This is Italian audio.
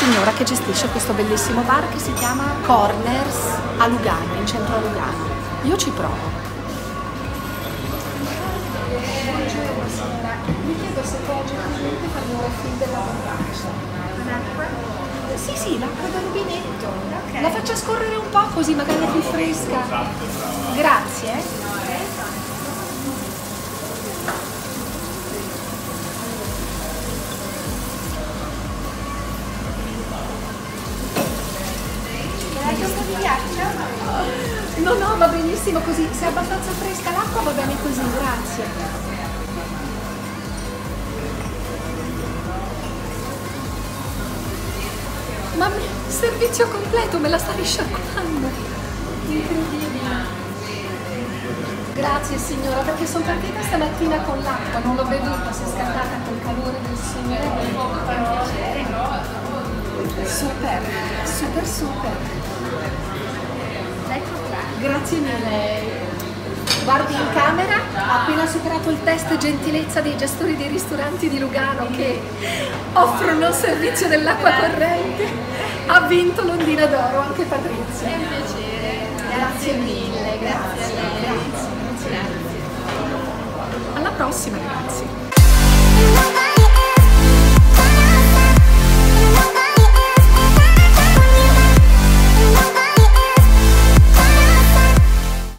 signora che gestisce questo bellissimo bar che si chiama Corners a Lugano, in centro a Lugano. Io ci provo. Buongiorno signora, mi chiedo se può gentilmente farmi un refill della borraccia. Un'acqua? Sì, sì, l'acqua da rubinetto. Ok. La faccia scorrere un po' così magari è più fresca. Grazie. Cosa di ghiaccio? No, no, va benissimo così. Se è abbastanza fresca l'acqua va bene così, grazie. Ma servizio completo, me la sta risciacquando. Incredibile. Grazie signora, perché sono partita stamattina con l'acqua, non l'ho bevuta, si è scaldata col calore del sole. Super, super, super. Ecco qua. Grazie mille. Guardi in camera, ha appena superato il test gentilezza dei gestori dei ristoranti di Lugano che offrono il servizio dell'acqua corrente. Ha vinto l'Ondina d'Oro, anche Patrizia. È un piacere. Grazie mille, grazie. Grazie a lei. Grazie. Alla prossima ragazzi.